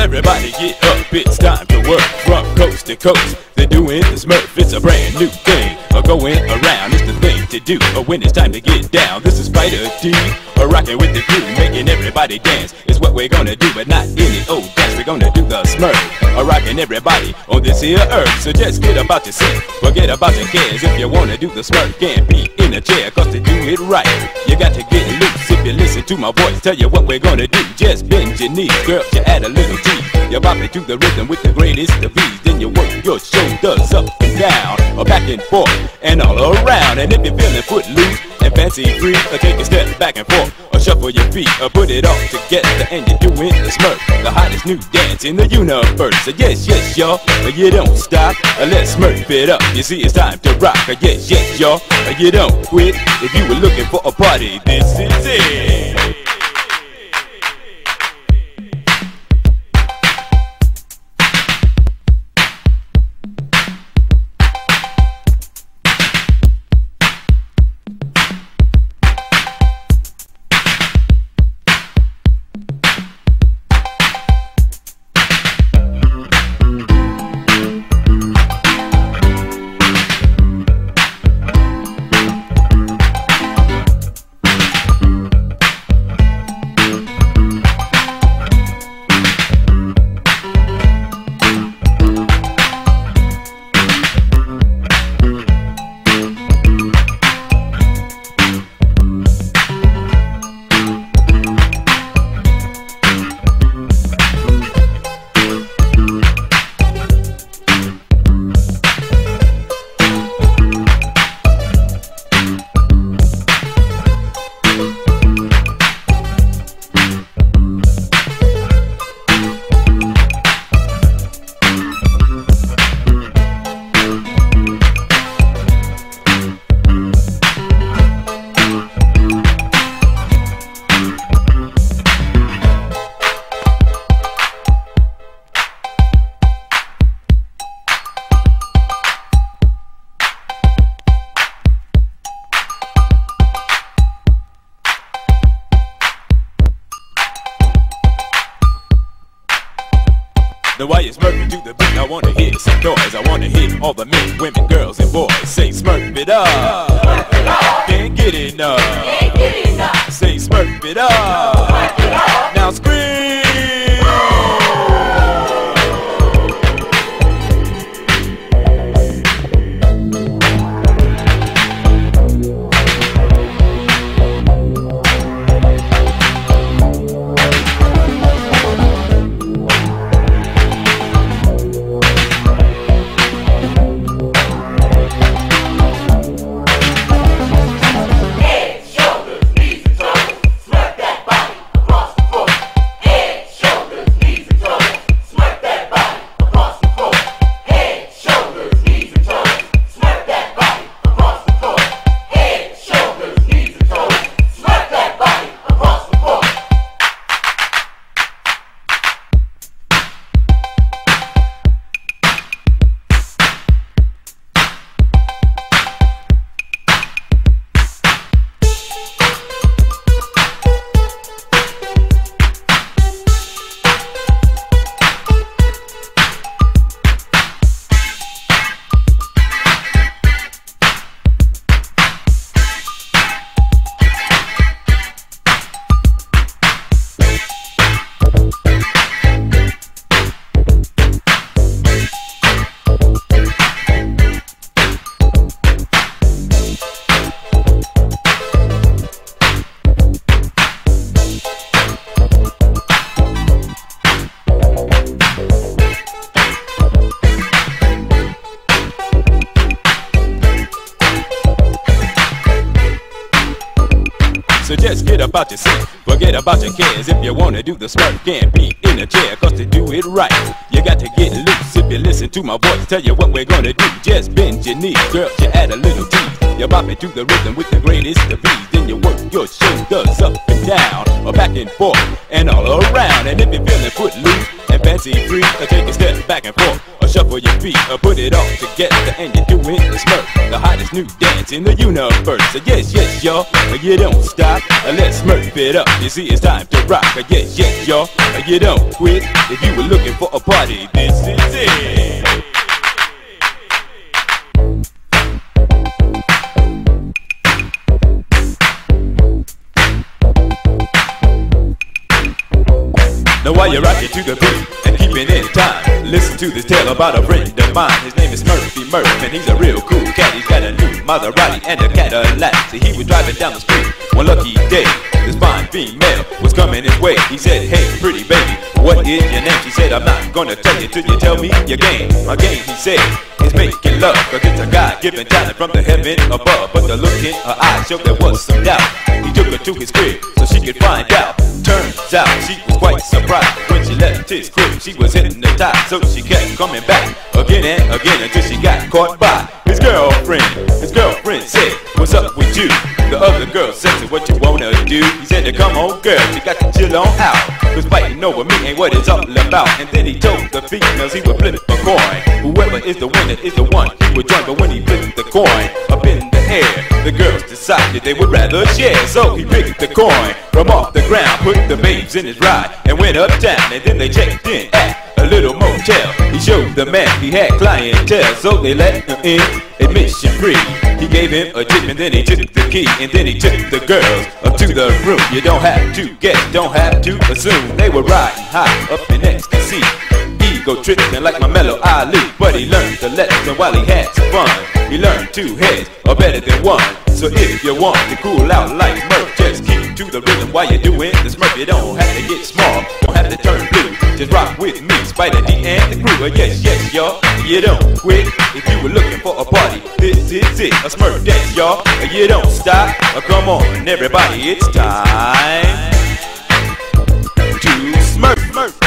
Everybody get up, it's time to work from coast to coast. They're doing the Smurf, it's a brand new thing. Going around, it's the thing to do. When it's time to get down, this is Spider D. Rocking with the crew, making everybody dance. It's what we're gonna do, but not any old dance. We're gonna do the Smurf, rocking everybody on this here earth. So just get about yourself, forget about your cares. If you wanna do the Smurf, can't be in a chair. Cause to do it right, you got to get loose. If you listen to my voice, tell you what we're gonna do. Just bend your knees, girl, you add a little tease. You bop it to the rhythm with the greatest of ease. Then you work your shoulders up and down, or back and forth, and all around. And if you're feeling footloose and fancy free, take a step back and forth, or shuffle your feet, or put it all together, and you're doing the Smurf, the hottest new dance in the universe. So yes, yes, y'all, you don't stop. Let's Smurf it up. You see, it's time to rock. Yes, yes, y'all, you don't quit. If you were looking for a party, this is it. Now while you're Smurfing to the beat, I wanna hear some noise. I wanna hear all the men, women, girls, and boys say Smurf it up. Smurf it up. Can't get enough. Can't get enough. Say Smurf it up. Smurf it up. Now scream. So just get about your seat, forget about your cares. If you wanna do the Smurf, can't be in a chair. Cause to do it right, you got to get loose. If you listen to my voice, tell you what we're gonna do. Just bend your knees, girl, you add a little tease. You bop it to the rhythm with the greatest of ease. Then you work your shoulders up and down, or back and forth, and all around. And if you're feeling footloose and fancy free, take a step back and forth, or shuffle your feet, put it all together, and you're doing the Smurf, the hottest new dance in the universe. Yes, yes, y'all, you don't stop, let's Smurf it up. You see, it's time to rock. Yes, yes, y'all, you don't quit. If you were looking for a party, this is it. Now while you're rocking to the beat and keeping in time, listen to this tale about a friend of mine. His name is Smurfy Murph, and he's a real cool cat. He's got a new Maserati and a Cadillac. See, he was driving down the street one lucky day. This fine female was coming his way. He said, hey, pretty baby, what is your name? She said, I'm not gonna tell you till you tell me your game. My game, he said, is making love, cause it's a God-given talent from the heaven above. But the look in her eyes showed there was some doubt. He took her to his crib so she could find out. Turns out she was quite surprised. When she left his crib, she was hypnotized. So she kept coming back again and again until she got caught by his girlfriend. His girlfriend said, what's up with you? The other girl said, so what you wanna do? He said, come on girl, you got to chill on out, cause fighting over me ain't what it's all about. And then he told the females he would flip a coin. Whoever is the winner is the one he would join. But when he flipped the coin up in the air, the girls decided they would rather share. So he picked the coin from off the ground, put the babes in his ride, and went uptown. And then they checked in at a little motel. He showed the man he had clientele, so they let him in admission free. He gave him a tip and then he took the key, and then he took the girls up to the room. You don't have to guess, don't have to assume. They were riding high up in ecstasy, ego tripping like my mellow Ali. But he learned the lesson while he had some fun. He learned two heads are better than one. So if you want to cool out like Smurf, just keep to the rhythm while you're doing the Smurf. You don't have to get small, don't have to turn blue. Just rock with me, Spider D and the crew. Yes, yes, y'all, you don't quit. If you were looking for a party, this is it. A Smurf dance, y'all, you don't stop. Come on, everybody, it's time to Smurf.